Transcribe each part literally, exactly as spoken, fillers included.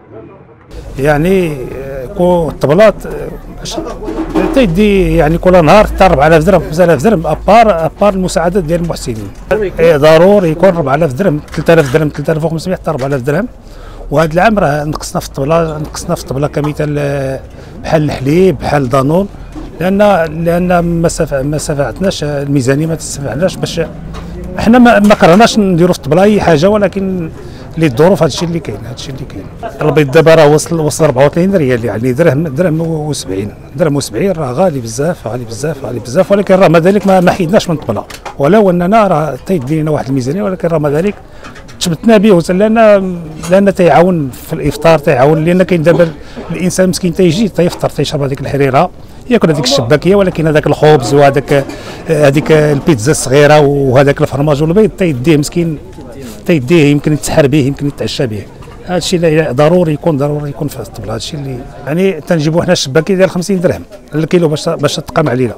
يعني كو الطبلات تيدي يعني كل نهار حتى أربعة آلاف درهم خمسة آلاف درهم ابار ابار المساعدات ديال المحسنين. ضروري يكون أربعة آلاف درهم ثلاثة آلاف درهم ثلاثة آلاف وخمسمائة حتى أربعة آلاف درهم. وهذا العام راه نقصنا في الطبله نقصنا في الطبله كمثال بحال الحليب بحال دانون، لان لان ما ما استفعتناش الميزانيه ما تستفعناش باش احنا ما, ما كرهناش نديروا في الطبله اي حاجه، ولكن للظروف هذا الشيء اللي كاين هذا الشيء اللي كاين. البيض دابا راه وصل وصل أربعة وثلاثين ريال، يعني درهم درهم وسبعين درهم وسبعين راه غالي بزاف غالي بزاف غالي بزاف، ولكن راه ما ذلك ما, ما حيدناش من الطبله، ولو اننا راه تيدي لنا واحد الميزانيه، ولكن راه ما ذلك تشبتنا به لان لان تيعاون في الافطار، تيعاون لان كاين دابا الانسان مسكين تيجي تيفطر تيشرب هذيك الحريره ياكل هذيك الشباكيه، ولكن هذاك الخبز وهذاك هذيك البيتزا الصغيره وهذاك الفرماج والبيض تيديه مسكين تيديه يمكن يتسحر به يمكن يتعشى به. هذا الشيء اللي ضروري يكون ضروري يكون في الطبله. هذا الشيء اللي يعني تنجيبوا حنا الشباكيه ديال خمسين درهم الكيلو باش باش تقام علينا.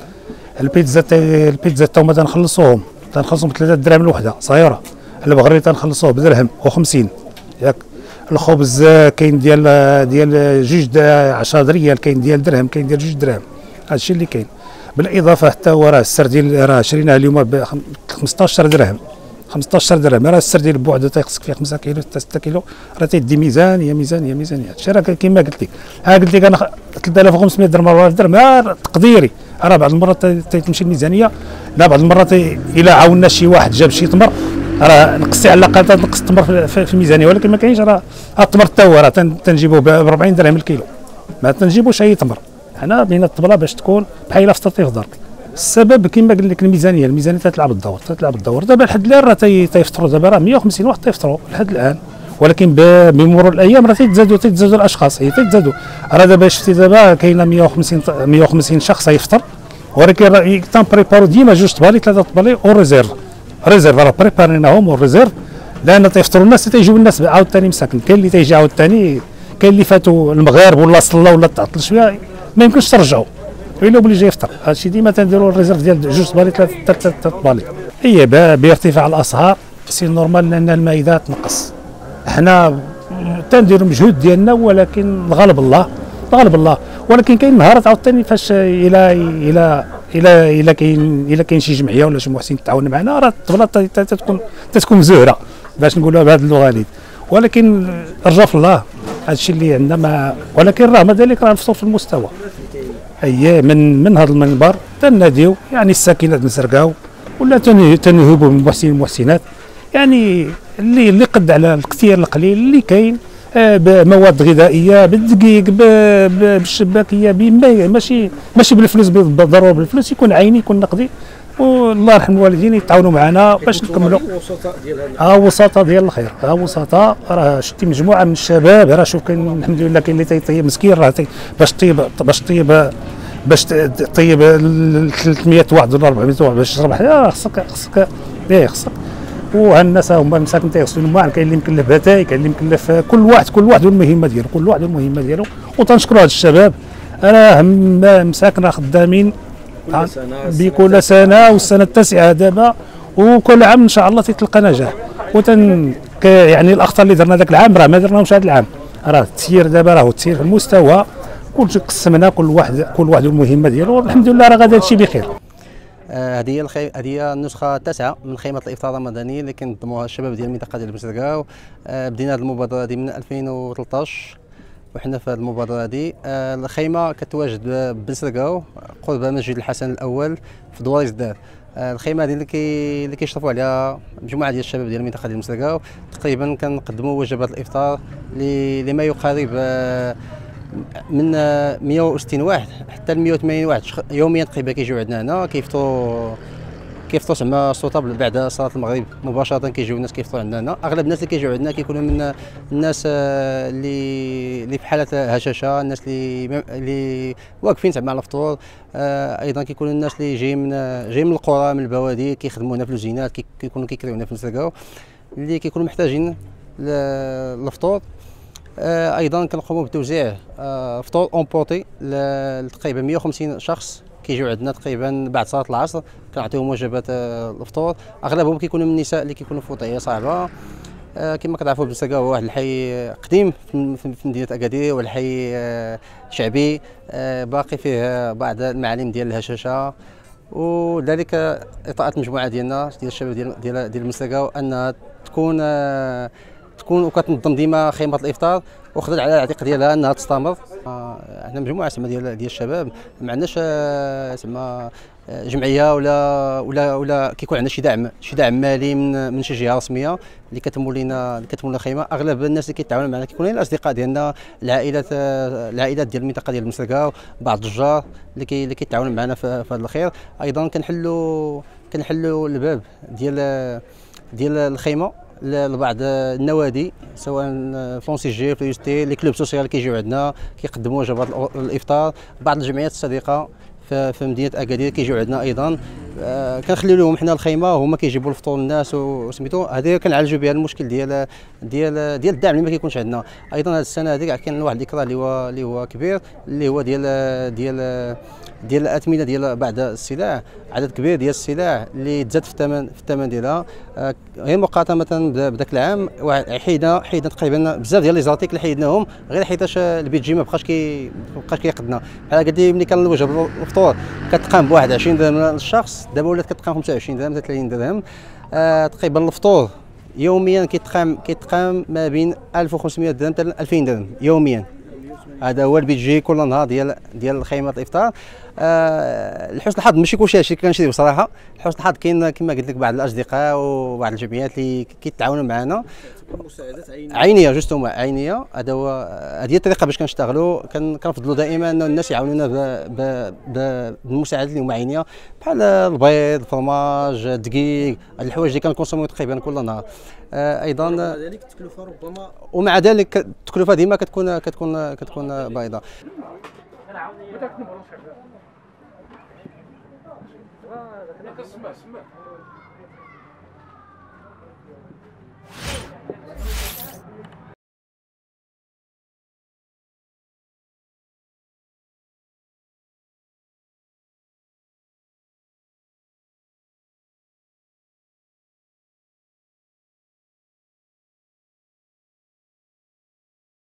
البيتزا البيتزا تا هما تنخلصوهم تنخلصهم ب ثلاثة دراهم الوحده صغيره، البغري تنخلصوه بدرهم وخمسين ياك. الخبز كاين ديال ديال جوج عشرة ريال، كاين ديال درهم، كاين ديال جوج دراهم. هذا الشيء اللي كاين. بالاضافه حتى هو راه السردين راه شريناه اليوم ب خمسطاش درهم خمسطاش درهم، راه السردين بوحده تيخصك فيه خمسة كيلو حتى ستة كيلو، راه تيدي ميزانيه ميزانيه ميزانيه. هادشي راه كيما قلت لك، ها قلت لك انا ثلاثة آلاف وخمسمائة درهم أربعة آلاف درهم تقديري، راه بعض المرات تيتمشي الميزانيه، لا بعض المرات الا عاونا شي واحد جاب شي تمر راه نقصي على الاقل تنقص التمر في الميزانيه، ولكن ما كاينش. راه التمر حتى هو راه تنجيبوه ب أربعين درهم الكيلو، ما تنجيبوش اي تمر. حنا بغينا الطبله باش تكون بحال الا فطرتي في دارك. السبب كما قلت لك الميزانيه الميزانيه تتلعب الدور تتلعب الدور دابا لحد الان راه تيفطروا دابا راه مئة وخمسين واحد تيفطروا لحد الان، ولكن بمرور الايام راه تيتزادوا تيتزادوا الاشخاص هي تيتزادوا. راه دابا شفتي دابا كاينه مئة وخمسين مئة وخمسين شخص يفطر، ولكن راه تنبريبارو ديما جوج طبالي ثلاثه طبالي اوريزيرف ريزيرف راه بريباريناهم اوريزيرف، لان تيفطروا الناس تيجيو الناس عاوتاني مساكن. كاين اللي تيجي عاوتاني، كاين اللي فاتوا المغارب ولا صلى ولا تعطل شويه ما يمكنش ترجعوا الا اوبليجي يفطر. هادشي ديما تنديروا الريزيرف ديال جوج طبالي ثلاثه طبالي. هي بارتفاع الاسعار سي نورمال لان المائده تنقص. حنا تنديروا مجهود ديالنا، ولكن الغالب الله الغالب الله. ولكن كاين نهارات عاوتاني فاش الى الى الى الى كاين الى كاين شي جمعيه ولا شي محسن تعاون معنا، راه الطبله تتكون تتكون مزهره باش نقولوها بهذه اللغه هذه، ولكن رجاء في الله هذا الشيء اللي عندنا ما. ولكن رغم ذلك راه نفطروا في المستوى. اي من من هذا المنبر تناديو يعني الساكنات نسرقاو ولا تنهبوا من المحسنين والمحسنات، يعني اللي اللي قد على الكثير القليل اللي كاين بمواد غذائيه بالدقيق بالشباكيه ماشي ماشي بالفلوس بالضروره، بالفلوس يكون عيني يكون نقدي، والله يرحم الوالدين يتعاونوا معنا باش نكملوا. ها وسطاء ديال الخير، ها وسطاء. راه شتي مجموعه من الشباب، راه شوف كاين الحمد لله كاين اللي تيطيب مسكين راه باش طيب باش طيب باش طيب ثلاثمائة واحد ولا أربعمائة واحد باش تربح، يا خصك خصك ايه خصك. وهالناس هما مساكن تيغسلوا الماء، كاين اللي مكلف باتاي، كاين اللي مكلف كل واحد كل واحد والمهمه ديالو كل واحد والمهمه ديالو. وتنشكروا هاد الشباب راه مساكن راه خدامين بكل سنه والسنه التاسعه دابا، وكل عام ان شاء الله تتلقى نجاح. وتن يعني الاخطاء اللي درنا ذاك العام راه ما درناهمش هذا العام، راه التسيير دابا راه التسيير في المستوى كلشي قسمنا كل واحد كل واحد والمهمه ديالو، والحمد لله راه غادي هادشي بخير. هذه هي الخي... هذه هي النسخه التاسعه من خيمه الافطار الرمضاني اللي كنظموها الشباب ديال المنطقه ديال بنزركاو. بدينا هذه المبادره هذه من ألفين وثلاثطاش وحنا في هذه المبادره هذه. الخيمه كتواجد ببنزركاو قرب مسجد الحسن الاول في دوار الدار. الخيمه هذه اللي كي اللي كيشرفوا عليها مجموعه ديال الشباب ديال المنطقه ديال بنزركاو. تقريبا كنقدموا وجبات الافطار لما يقارب من مئة وستين واحد حتى ل مئة وثمانين واحد يوميا تقريبا كيجيو عندنا هنا كيفطروا كيفطروا زعما السلطه بعد صلاه المغرب مباشره. كيجيو الناس كيفطروا عندنا هنا. اغلب الناس اللي كيجيو عندنا كيكونوا من الناس اللي اللي في حاله هشاشه، الناس اللي اللي واقفين زعما على الفطور. ايضا كيكونوا الناس اللي جايين من جايين من القرى من البوادي كيخدموا هنا في الوزينات، كيكونوا كيكريو هنا في بنزركاو اللي كيكونوا محتاجين للفطور. ايضا كنقوموا بتوزيع فطور اونبورتي لتقريبا مئة وخمسين شخص كيجيو عندنا تقريبا بعد صلاه العصر. كنعطيهم وجبات الفطور. اغلبهم كيكونوا من النساء اللي كيكونوا في وضعيه صعبه. آه، كما كتعرفوا بوسرقه هو واحد الحي قديم في في- في مدينه اكادير، والحي آه، شعبي آه، باقي فيه بعض المعالم ديال الهشاشه. وذلك اطاعه مجموعه ديالنا ديال الشباب ديال ديال ديال المسرقه انها تكون آه، تكون وكتنظم ديما خيمه الافطار، وخذت على العتيق ديالها انها تستمر. آه، حنا مجموعه زعما ديال ديال الشباب، ما عندناش آه، زعما آه، جمعيه ولا ولا ولا كيكون عندنا شي دعم شي دعم مالي من من شي جهه رسميه اللي كتمول لنا اللي كتمول لنا خيمه. اغلب الناس اللي كيتعاونوا معنا كيكونوا الاصدقاء ديالنا، العائلات آه، العائلات ديال المنطقه ديال المسرقه، بعض التجار اللي كي اللي كيتعاونوا معنا في في هذا الخير. ايضا كنحلوا كنحلوا الباب ديال ديال الخيمه لبعض النوادي، سواء فونسي جي في يوستي لي كلوب سوسيال كيجيو عندنا كيقدموا وجبات الافطار، بعض الجمعيات الصديقه في في مدينه اكادير كيجيو عندنا ايضا. آه كنخليو لهم حنا الخيمه وهما كيجيبوا الفطور للناس وسميتو. هذه كنعالجوا بها المشكل ديال ديال ديال الدعم اللي ما كيكونش عندنا. ايضا هذه السنه هذيك كاين واحد الاكراه اللي هو اللي هو كبير، اللي هو ديال ديال ديال الاثمنه ديال بعض السلع، عدد كبير ديال السلع اللي تزاد في الثمن في الثمن ديالها. آه غير مقارنه بذاك العام حيدنا حيدنا تقريبا بزاف ديال لي زارتيك اللي حيدناهم غير حيتاش البيجي ما بقاش كي ما بقاش كيقدنا. بحال قلت لي ملي كان الوجبه الفطور كتقام بواحد عشرين درهم للشخص، دابا ولات كتقام خمسة وعشرين درهم حتى ثلاثين درهم. آه تقريبا الفطور يوميا كيتقام كيتقام ما بين ألف وخمسمائة درهم حتى ألفين درهم يوميا. هذا هو البيجي كل نهار ديال ديال خيمه الافطار. آه لحسن الحظ ماشي كلشي هادشي كنشريو بصراحه، لحسن الحظ كاين كما قلت لك بعض الاصدقاء وبعض الجمعيات اللي كيتعاونوا معنا. مساعدات عينيه عينيه جوستومون عينيه. هذا هو هذه هي الطريقه باش كنشتغلوا. كنفضلوا دائما ان الناس يعاونونا بالمساعدات اللي هما عينيه، بحال البيض، الفرماج، الدقيق، هاد الحوايج اللي كنكونسوميو تقريبا كل نهار. آه ايضا مع ذلك التكلفه ربما ومع ذلك التكلفه ديما كتكون كتكون كتكون بايظه. كنسمع سمع